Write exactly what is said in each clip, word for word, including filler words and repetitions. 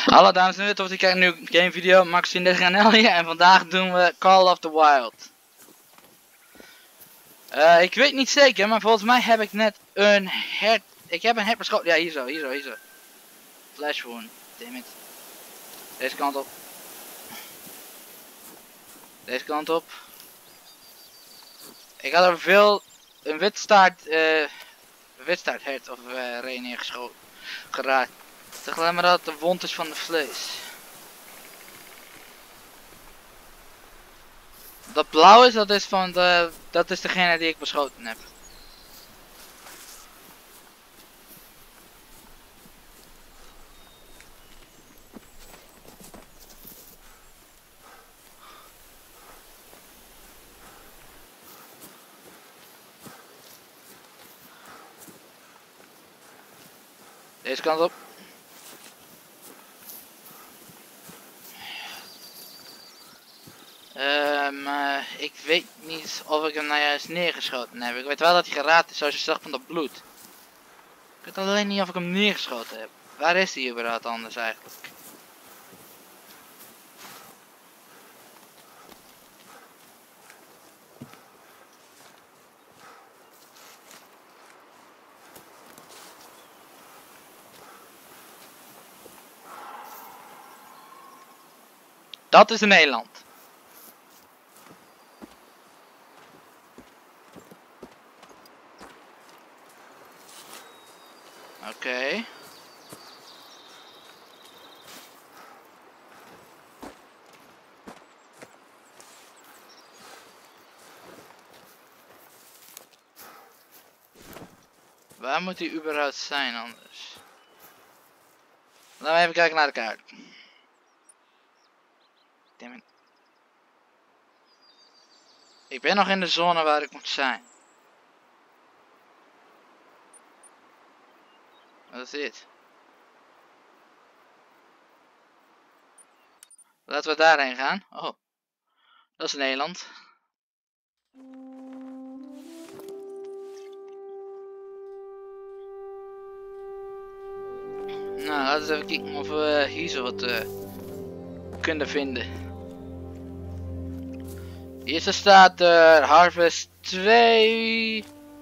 Hallo dames en heren, tof dat je kijkt naar een nieuwe game video. Max vierentwintig N L hier en vandaag doen we Call of the Wild. Uh, ik weet niet zeker, maar volgens mij heb ik net een hert... Ik heb een hert beschoten. Ja, hier zo, hier zo, hier zo. Flash wound. Dammit. Deze kant op. Deze kant op. Ik had er veel... Een witstaart... Uh, een witstaart hert of uh, ree neergeschoten. Geraakt. Zeg alleen maar dat het de wond is van de vlees. Dat blauw is, dat is van de, dat is degene die ik beschoten heb. Deze kant op. Um, uh, ik weet niet of ik hem nou juist neergeschoten heb. Ik weet wel dat hij geraakt is zoals je zag van dat bloed. Ik weet alleen niet of ik hem neergeschoten heb. Waar is hij überhaupt anders eigenlijk? Dat is in Nederland. Oké. Okay. Waar moet hij überhaupt zijn anders? Laten we even kijken naar de kaart. Damn. Ik ben nog in de zone waar ik moet zijn. Wat is dit? Laten we daarheen gaan. Oh, dat is Nederland. Nou, laten we even kijken of we hier zo wat uh, kunnen vinden. Hier staat er uh, Harvest twee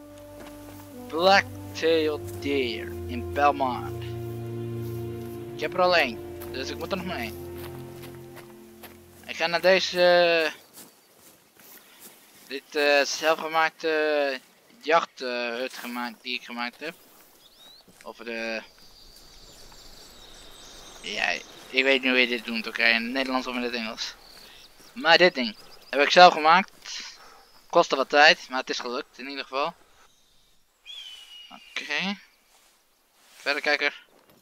Black-tailed Deer in Belmont. Ik heb er al één, dus ik moet er nog maar één. Ik ga naar deze uh, dit uh, zelfgemaakte uh, jachthut uh, gemaakt die ik gemaakt heb. Of de ja, ik weet niet hoe je dit doet, oké, okay? In het Nederlands of in het Engels. Maar dit ding heb ik zelf gemaakt. Kostte wat tijd, maar het is gelukt in ieder geval. Oké. Okay. Verder kijker.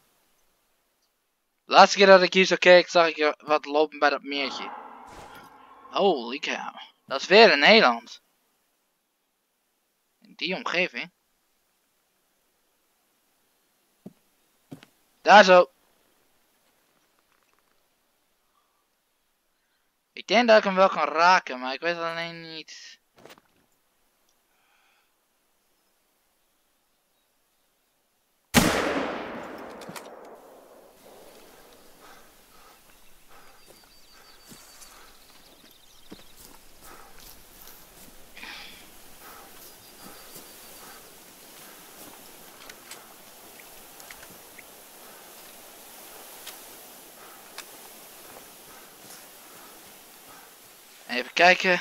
De laatste keer dat ik hier zo keek, zag ik wat lopen bij dat meertje. Holy cow. Dat is weer in Nederland. In die omgeving. Daar zo. Ik denk dat ik hem wel kan raken, maar ik weet alleen niet. Even kijken.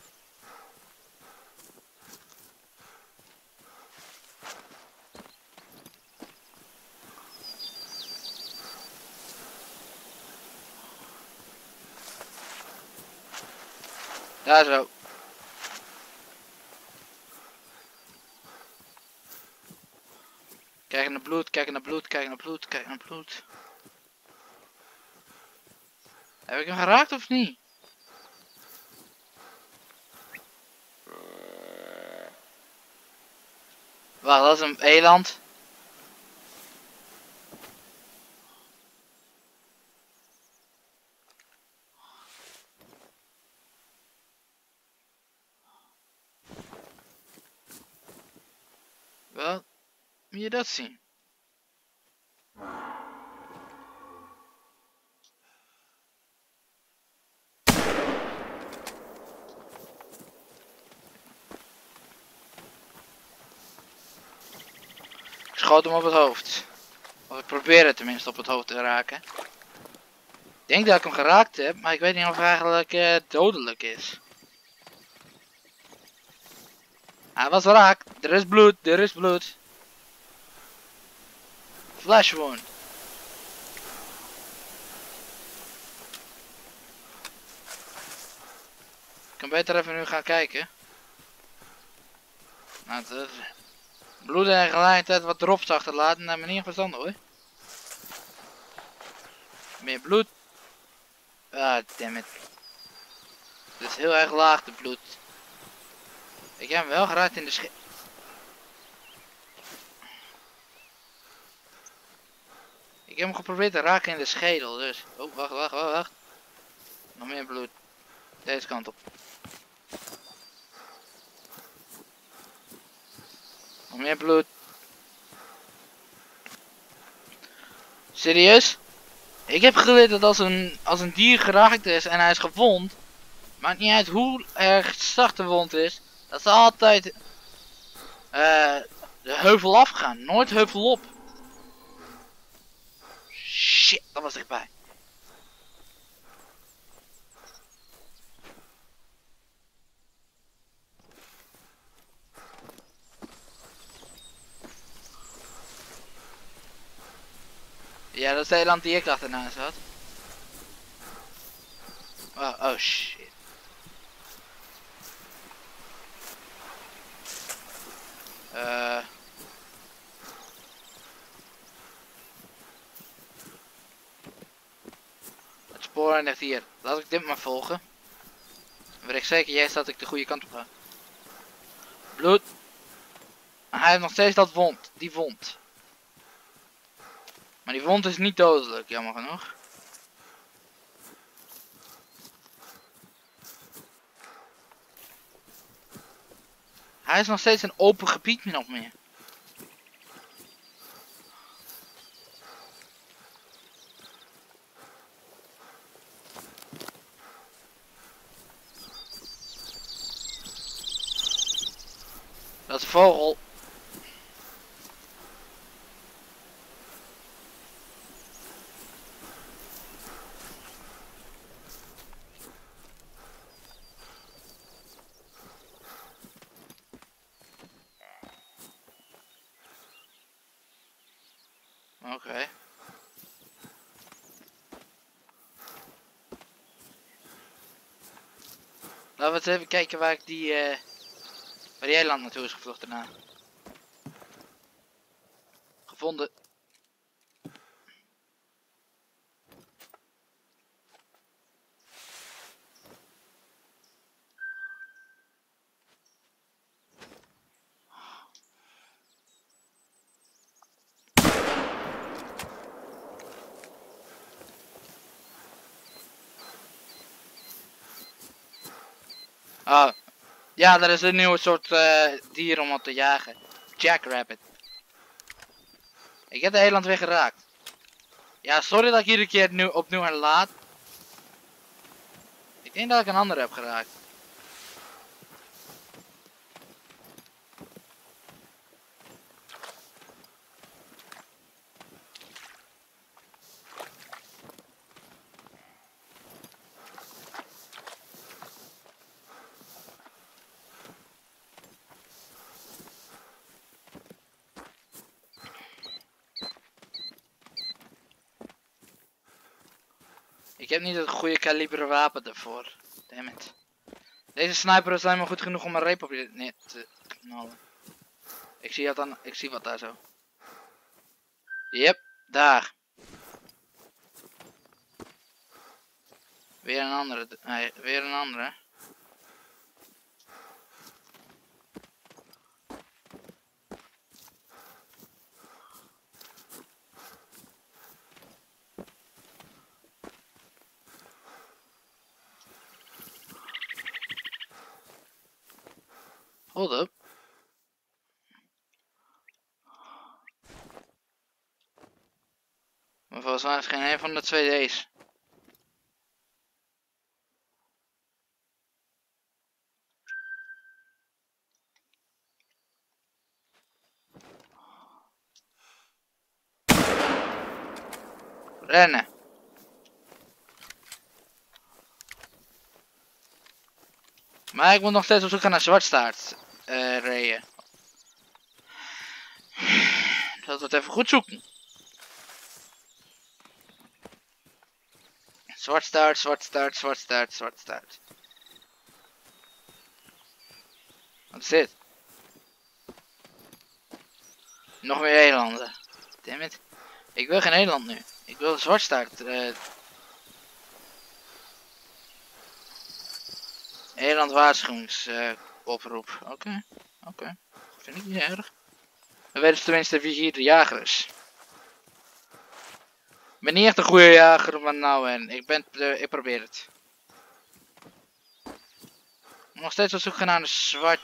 Daar zo. Kijk naar bloed, kijk naar bloed, kijk naar bloed, kijk naar bloed. Heb ik hem geraakt of niet? Wacht, dat is een eland. Wel, moet je dat zien? schoot hem op het hoofd. Of ik probeer het tenminste op het hoofd te raken. Ik denk dat ik hem geraakt heb, maar ik weet niet of hij eigenlijk uh, dodelijk is. Hij was raak. Er is bloed, er is bloed. Flash wound. Ik kan beter even nu gaan kijken. Nou, het bloed en tegelijkertijd wat drops achterlaten, naar manier verstandig hoor. Meer bloed. Ah, dammit. Dit is heel erg laag de bloed. Ik heb hem wel geraakt in de schedel. Ik heb hem geprobeerd te raken in de schedel, dus. Oh, wacht, wacht, wacht, wacht. Nog meer bloed. Deze kant op. Nog meer bloed. Serieus? Ik heb geleerd dat als een, als een dier geraakt is en hij is gewond, maakt niet uit hoe erg zacht de wond is, dat ze altijd uh, de heuvel afgaan, nooit heuvel op. Shit, dat was dichtbij. Ja, dat is de eland die ik achterna zat. Oh, oh shit. Uh, het spoor eindigt hier. Laat ik dit maar volgen. Dan weet ik zeker juist dat ik de goede kant op ga. Bloed. Maar hij heeft nog steeds dat wond. Die wond. Maar die wond is niet dodelijk, jammer genoeg. Hij is nog steeds een open gebied min of meer. Dat is een vogel. Oké. Okay. Laten we eens even kijken waar ik die, uh, waar die eiland naartoe is gevlucht daarna. Gevonden. Ah, ja, dat is een nieuwe soort uh, dier om op te jagen. Jackrabbit. Ik heb de eiland weer geraakt. Ja, sorry dat ik iedere keer nu opnieuw herlaat. Ik denk dat ik een andere heb geraakt. Ik heb niet het goede kaliber wapen ervoor. Dammit. Deze sniper is alleen maar goed genoeg om een reep op je neer te knallen. Ik zie, dan, ik zie wat daar zo. Yep, daar. Weer een andere. Nee, weer een andere. Hold up. Maar volgens mij is geen een van de twee deze. Rennen. Maar ik moet nog steeds op zoek gaan naar zwartstaart. Uh, reeën. Dat we het even goed zoeken. Zwartstaart, zwartstaart, zwartstaart, zwartstaart. Wat is dit? Nog meer elanden. Dammit. Ik wil geen eland nu. Ik wil de zwartstaart. Uh... Eland waarschuwingsoproep. Uh, Oké. Okay. Oké. Okay. Vind ik niet erg. We weten tenminste wie hier de jager is. Ik ben niet echt een goede jager, maar nou en. Ik ben, uh, ik probeer het. Nog steeds op zoek gaan naar de zwart.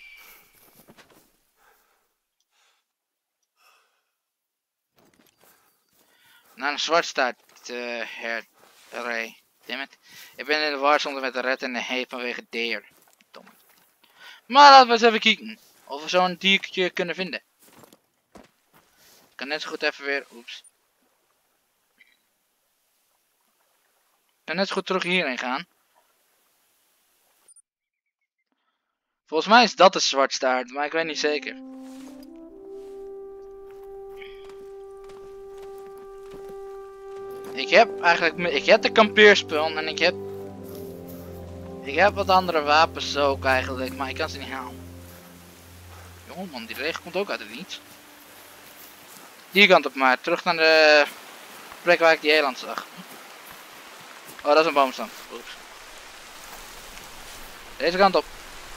Naar een zwartstaart uh, herrij. Dammit. Ik ben in de war zonder met de red en de hee vanwege deer. Dom. Maar laten we eens even kijken. Of we zo'n diertje kunnen vinden. Ik kan net zo goed even weer. Oeps. Ik kan net zo goed terug hierheen gaan. Volgens mij is dat de zwartstaart, maar ik weet niet zeker. Ik heb eigenlijk, ik heb de kampeerspul en ik heb, ik heb wat andere wapens ook eigenlijk, maar ik kan ze niet halen. Jongen man, die regen komt ook uit het niets. Die kant op maar, terug naar de plek waar ik die eland zag. Oh, dat is een boomstam. Oeps. Deze kant op.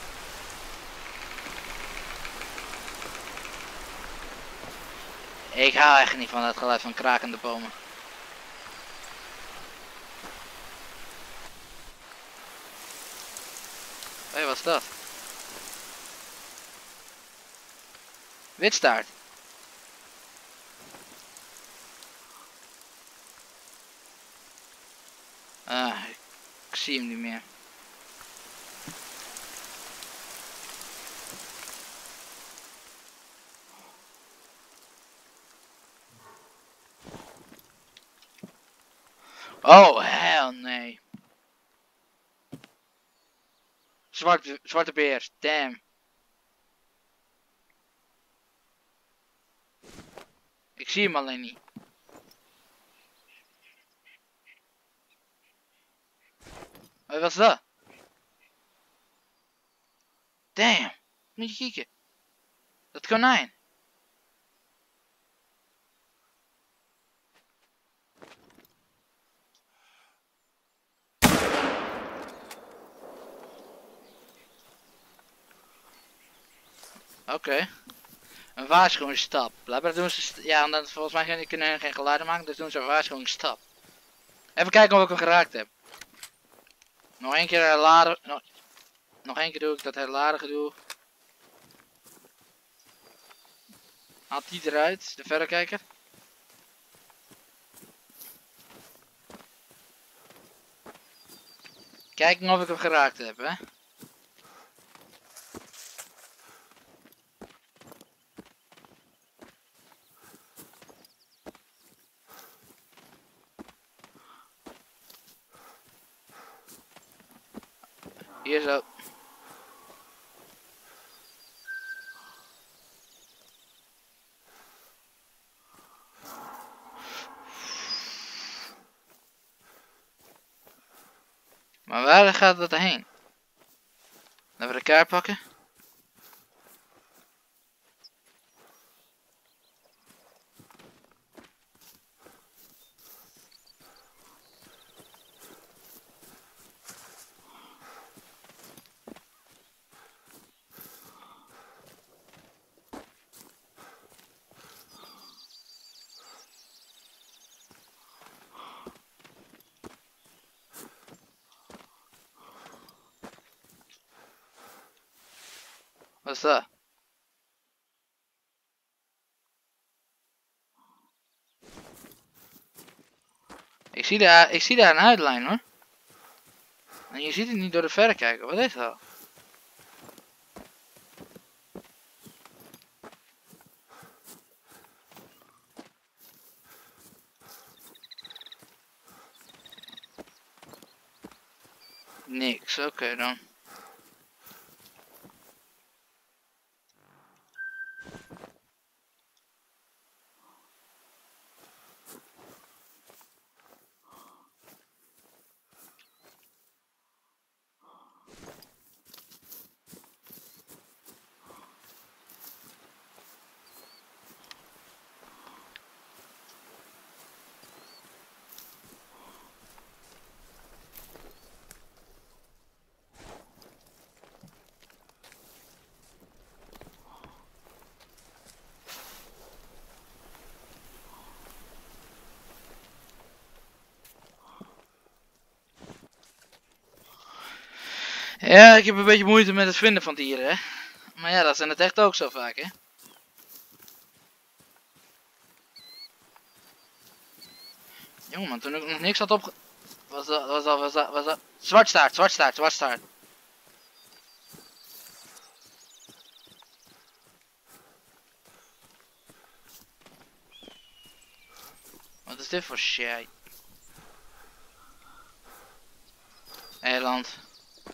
Ik hou echt niet van het geluid van krakende bomen. Hé, hey, wat is dat? Witstaart. Ah, ik zie hem niet meer. Oh, hell nee. Zwarte, zwarte beer, damn. Ik zie hem alleen niet. Wat was dat? Damn, moet je kijken. Dat konijn. Oké. Okay. Een waarschuwingsstap. Blijkbaar doen ze, ja, omdat volgens mij kunnen hun geen geluiden maken, dus doen ze een waarschuwingsstap. Even kijken of ik hem geraakt heb. Nog één keer herladen. Nog, nog één keer doe ik dat herladen gedoe. Haal die eruit, de verrekijker. Kijken of ik hem geraakt heb, hè. Hier zo. Maar waar gaat dat heen? Laten we de kaart pakken. Wat is dat? Ik zie daar, ik zie daar een uitlijn hoor. En je ziet het niet door de verrekijker. Wat is dat? Niks, oké okay dan. Ja, ik heb een beetje moeite met het vinden van dieren, hè. Maar ja, dat zijn het echt ook zo vaak, hè. Jongen, man, toen ik nog niks had opge... Was dat, was dat, was dat, was dat... Zwartstaart, zwartstaart, zwartstaart. Wat is dit voor shit? Eiland.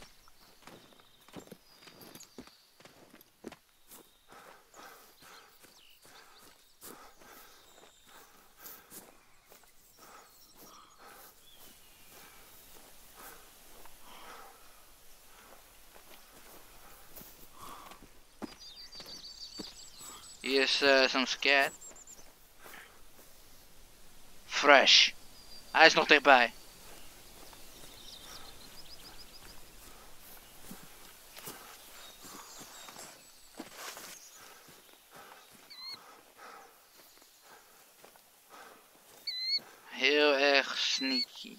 Hier is uh, zo'n scat. Fresh. Hij is nog dichtbij. Heel erg sneaky.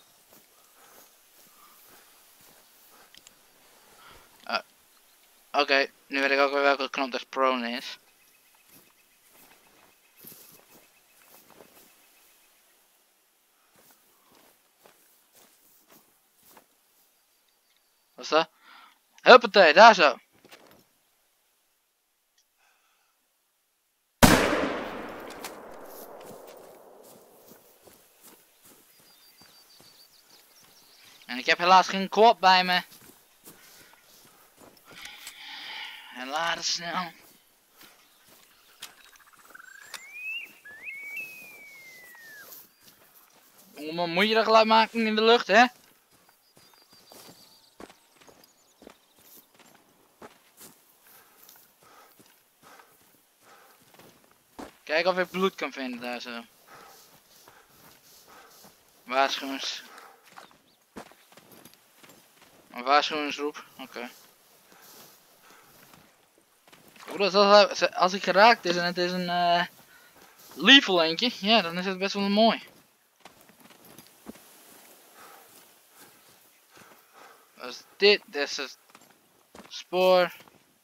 Uh, Oké, okay, nu weet ik ook weer welke knop dus prone is. Wat is dat? Huppatee, daar zo. En ik heb helaas geen kwad bij me. En laden snel. Jongeman, moet je dat geluid maken in de lucht, hè? Kijk of ik bloed kan vinden daar zo. Waarschuwings. Een waarschuwingsroep, oké. Okay. Als ik geraakt is en het is een uh, lethal eentje, ja, dan is het best wel mooi. Dus dit, dit is het spoor.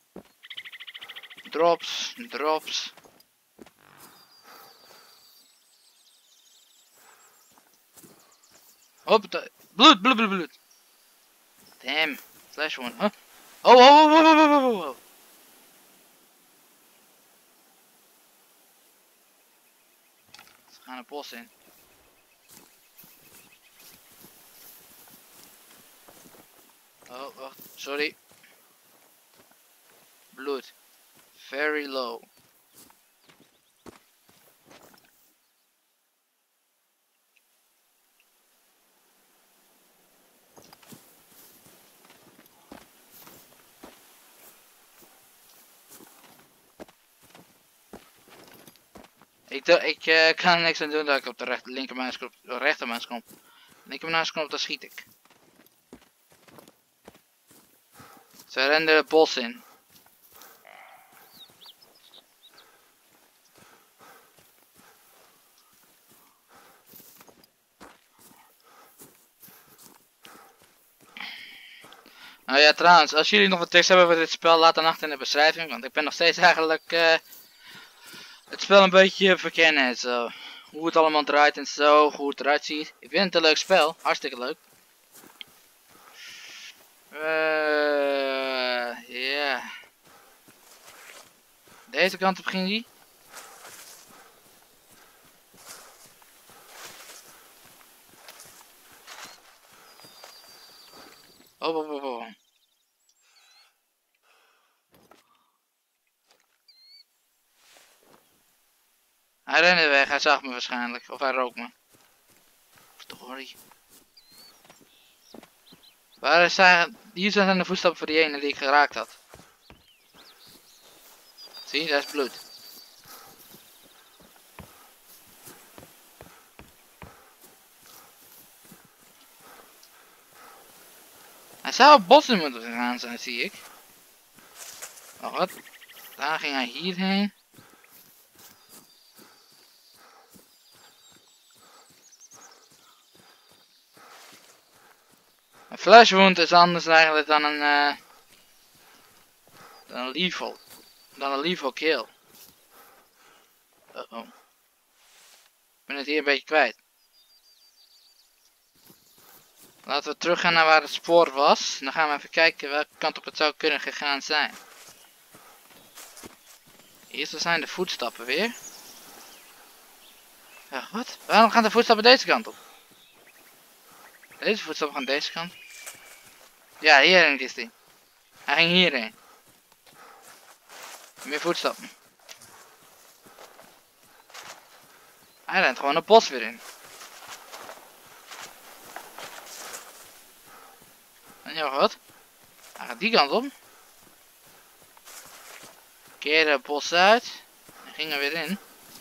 Drops, drops. Hoppatee. Bloed, bloed, bloed, bloed. Damn. Flash one. Huh? Oh, oh, oh, oh, oh, oh, oh, oh. Ze gaan het bos in. Oh, wacht. Sorry. Bloed. Very low. Ik, ik uh, kan er niks aan doen dat ik op de rechter, linkermuisknop, de rechtermuisknop, linkermuisknop, daar schiet ik. Ze renden het bos in. Nou ja, trouwens, als jullie nog wat tips hebben voor dit spel, laat dan achter in de beschrijving, want ik ben nog steeds eigenlijk uh, het spel een beetje verkennen. Zo. Hoe het allemaal draait en zo, hoe het eruit ziet. Ik vind het een leuk spel, hartstikke leuk. Eh, uh, yeah. Deze kant op ging die. Oh, oh, oh, oh. Hij rende weg, hij zag me waarschijnlijk. Of hij rook me. Verdorie. Waar zijn... Hier zijn de voetstappen voor die ene die ik geraakt had. Zie je, daar is bloed. Hij zou het bos in moeten gegaan zijn, zie ik. Oh, wat? Daar ging hij hierheen. Een flash wound is anders eigenlijk dan een... Uh, dan een lethal. Dan een lethal kill. Uh oh. Ik ben het hier een beetje kwijt. Laten we teruggaan naar waar het spoor was. Dan gaan we even kijken welke kant op het zou kunnen gegaan zijn. Eerst zijn de voetstappen weer. Ja, wat? Waarom gaan de voetstappen deze kant op? Deze voetstappen gaan deze kant. Ja, hierheen is die. Hij ging hierheen. Meer voetstappen. Hij rent gewoon het bos weer in. En ja, wat? Hij gaat die kant op. Keerde het bos uit. En ging er weer in.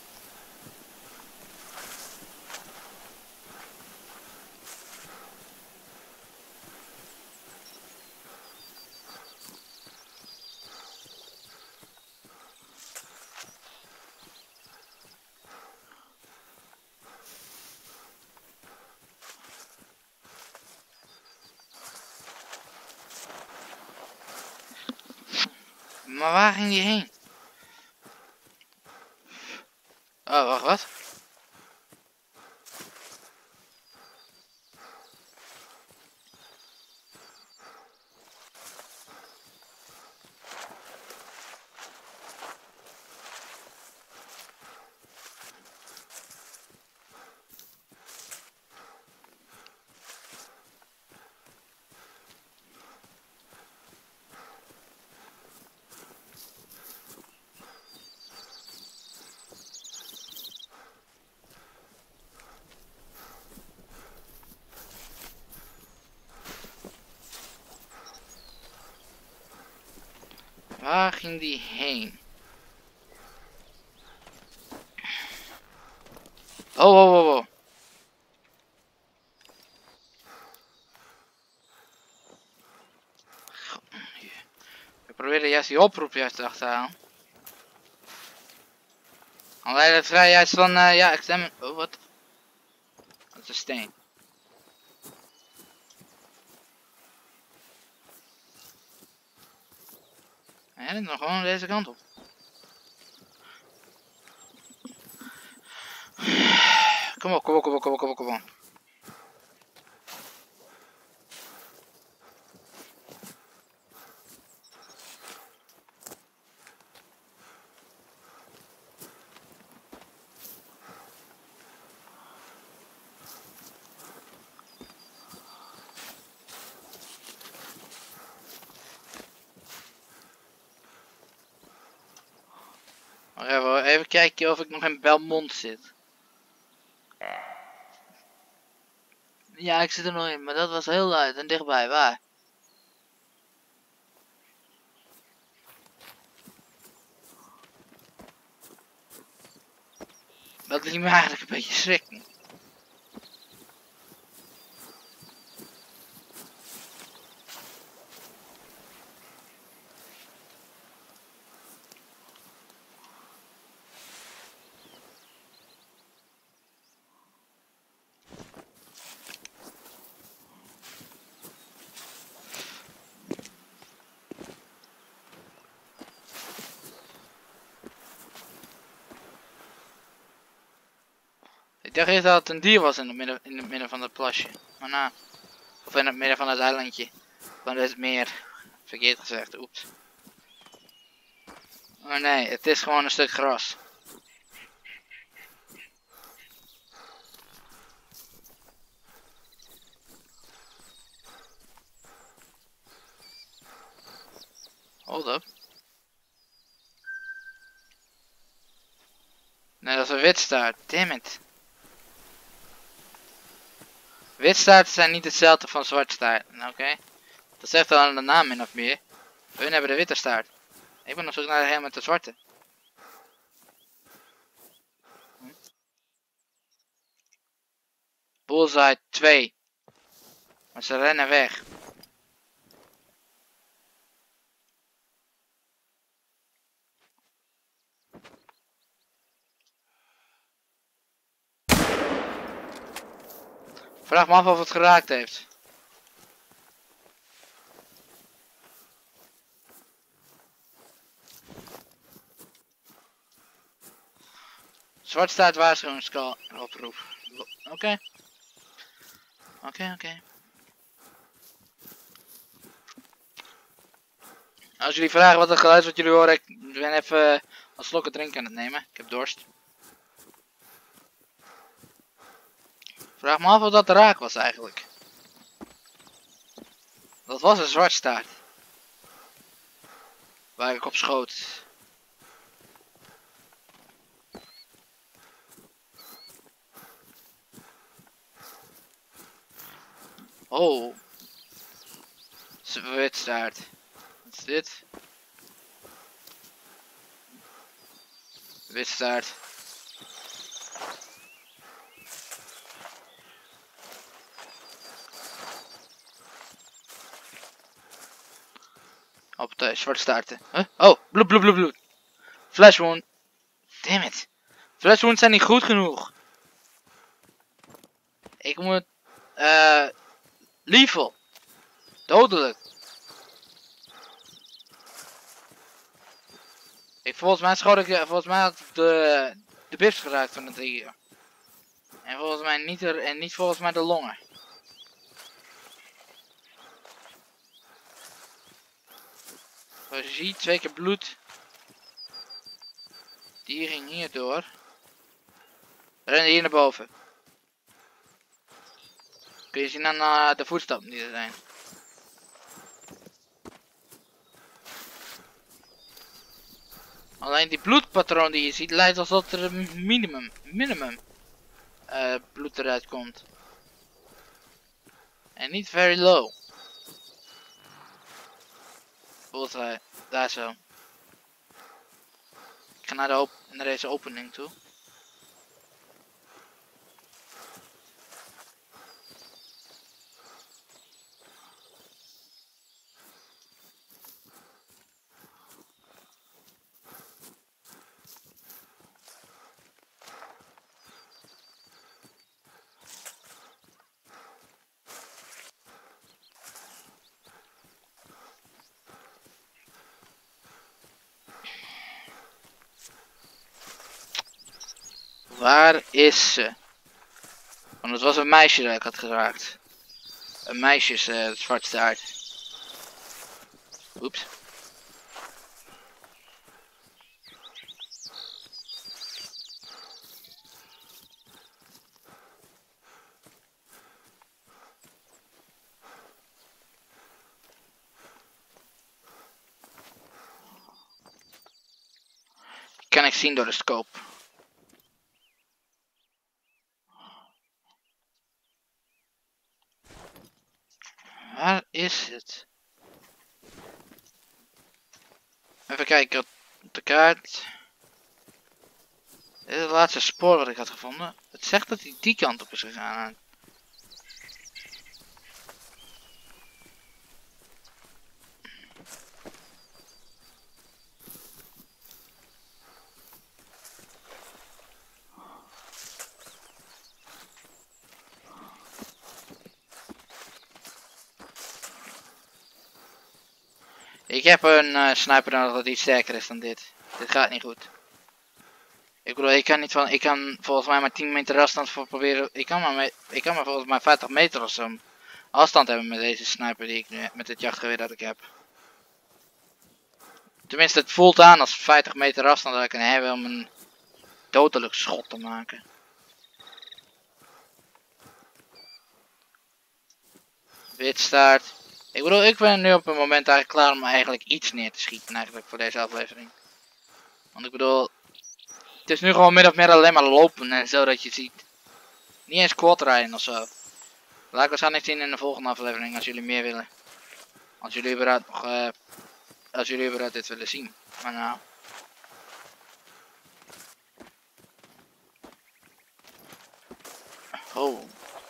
Maar waar ging die heen? Oh, wacht, wat? Waar ging die heen? Oh, oh, oh, oh. Ik probeerde juist die oproep juist te achterhalen. Alleen het vrij juist van, uh, ja, ik stem... Oh, wat? Dat is een steen. Hij rent nog gewoon deze kant op. Kom op, kom op, kom op, kom op, kom op, kom op. Even, even kijken of ik nog in Belmont zit. Ja, ik zit er nog in, maar dat was heel luid en dichtbij. Waar? Dat liet me eigenlijk een beetje schrikken. Ik dacht eerst dat het een dier was in het midden, in het midden van het plasje. Maar nou, of in het midden van het eilandje. Van het meer. Verkeerd gezegd, oeps. Maar nee, het is gewoon een stuk gras. Hold up. Nee, dat is een witstaart. Damn it. Witstaarten zijn niet hetzelfde van zwartstaart. Oké. Okay. Dat zegt al aan de naam min of meer. Hun hebben de witte staart. Ik ben op zoek naar de met de zwarte. Hm. Bullseye twee. Maar ze rennen weg. Vraag me af of het geraakt heeft. Zwart staat waarschuwingskal oproep. Oké. Okay. Oké, okay, oké. Okay. Als jullie vragen wat het geluid wat jullie horen, ik ben even een slokken drinken aan het nemen. Ik heb dorst. Vraag me af of dat de raak was eigenlijk. Dat was een zwartstaart. Waar ik op schoot. Oh. Witstaart. Wat is dit? Witstaart. Op de zwarte staarten. Huh? Oh, bloed, bloed, bloed, bloed. Flash wound. Damn it. Flash wounds zijn niet goed genoeg. Ik moet... Eh... Uh, lethal. Dodelijk. Ik, volgens mij schoot ik... Volgens mij had ik de... De bips geraakt van de trigger. En volgens mij niet er... En niet volgens mij de longen. Zoals je ziet, twee keer bloed. Die ging hier door. Rennen hier naar boven. Kun je zien aan uh, de voetstappen die er zijn. Alleen die bloedpatroon die je ziet lijkt alsof er een minimum, minimum uh, bloed eruit komt. En niet very low. Voelt hij, daar zo. Ik ga naar, de op naar deze opening toe. Waar is ze? Want het was een meisje dat ik had geraakt. Een meisje is uh, het zwartste aard. Oeps. Kan ik zien door de scope. Waar is het? Even kijken op de kaart. Dit is het laatste spoor wat ik had gevonden. Het zegt dat hij die kant op is gegaan. Ik heb een uh, sniper nodig dat iets sterker is dan dit. Dit gaat niet goed. Ik bedoel, ik kan niet van, ik kan volgens mij maar tien meter afstand voor proberen. Ik kan maar, mee, ik kan maar volgens mij vijftig meter of zo afstand hebben met deze sniper die ik nu heb, met het jachtgeweer dat ik heb. Tenminste, het voelt aan als vijftig meter afstand dat ik kan hebben om een dodelijk schot te maken. Witstaart. Ik bedoel, ik ben nu op het moment eigenlijk klaar om eigenlijk iets neer te schieten eigenlijk voor deze aflevering. Want ik bedoel, het is nu gewoon min of meer alleen maar lopen en zo dat je ziet. Niet eens quad rijden of zo. Laat ik waarschijnlijk zien in de volgende aflevering als jullie meer willen. Als jullie überhaupt nog, uh, als jullie überhaupt dit willen zien. Maar nou. Oh.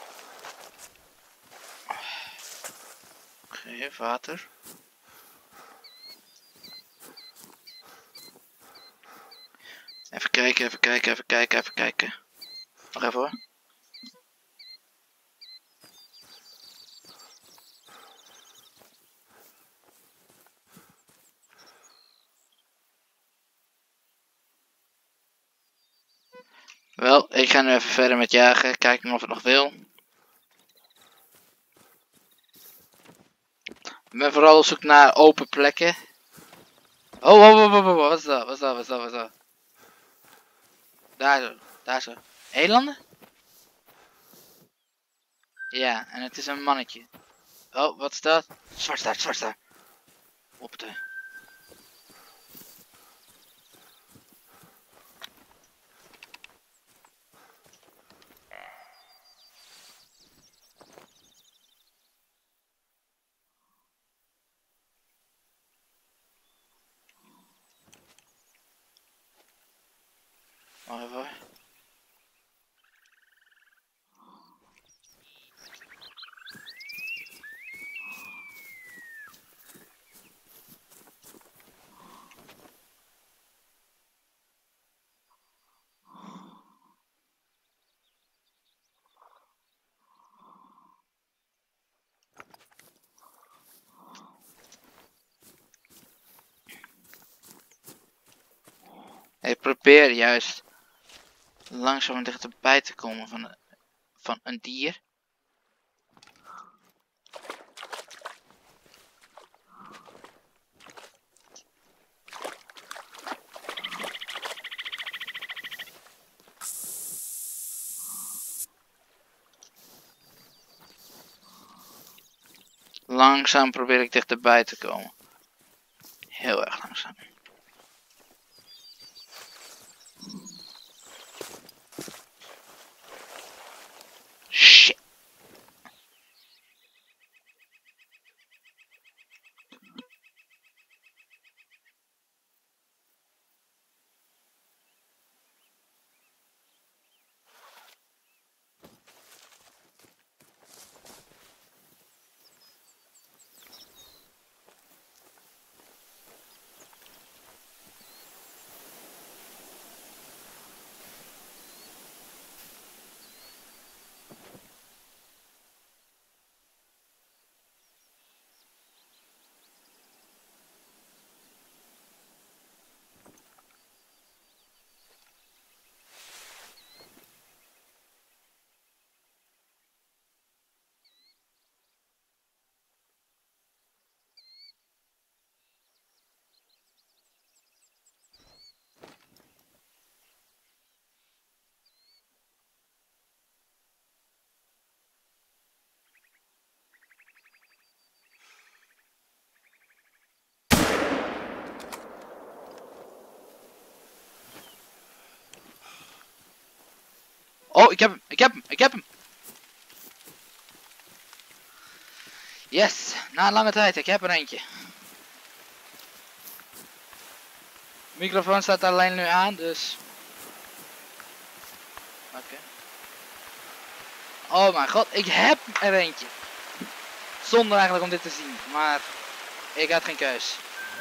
Oké, okay, water. Even kijken, even kijken, even kijken, even kijken. Nog even hoor. Wel, ik ga nu even verder met jagen. Kijken of het nog wil. Ik ben vooral op zoek naar open plekken. Oh, oh, oh, oh, oh, wat is dat? Wat is dat? Wat is dat? Wat is dat? Daar zo, daar zo. Elanden? Ja, en het is een mannetje. Oh, wat is dat? Zwart daar, zwart daar. Op de. Wacht even. Ik probeer juist langzaam dichterbij te komen van, van een dier. Langzaam probeer ik dichterbij te komen. Heel erg langzaam. Shit. Oh, ik heb hem, ik heb hem, ik heb hem. Yes, na een lange tijd, ik heb er eentje. De microfoon staat alleen nu aan, dus. Oké. Okay. Oh mijn god, ik heb er eentje. Zonder eigenlijk om dit te zien, maar ik had geen keus.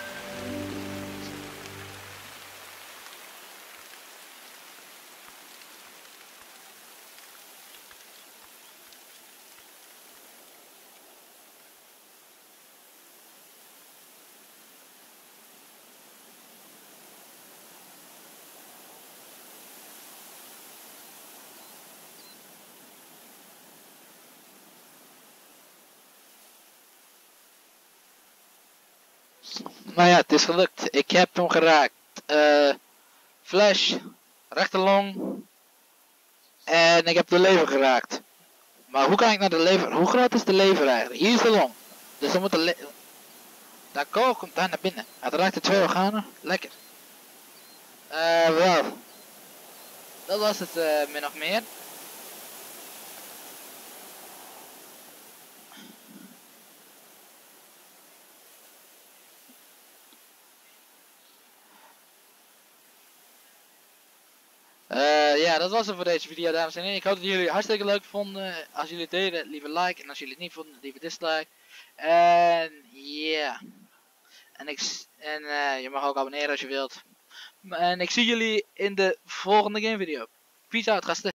Nou ja, het is gelukt. Ik heb hem geraakt. Uh, flash, rechterlong. En ik heb de lever geraakt. Maar hoe kan ik naar de lever? Hoe groot is de lever eigenlijk? Hier is de long. Dus we moeten... Daar Ko komt daar naar binnen. Het raakt de twee organen. Lekker. Eh, wel. Dat was het uh, min of meer. Uh, ja, dat was het voor deze video, dames en heren. Ik hoop dat jullie het hartstikke leuk vonden. Als jullie het deden, liever like. En als jullie het niet vonden, liever dislike. En ja. Yeah. En, ik, en uh, je mag ook abonneren als je wilt. En ik zie jullie in de volgende game video. Peace out, gasten.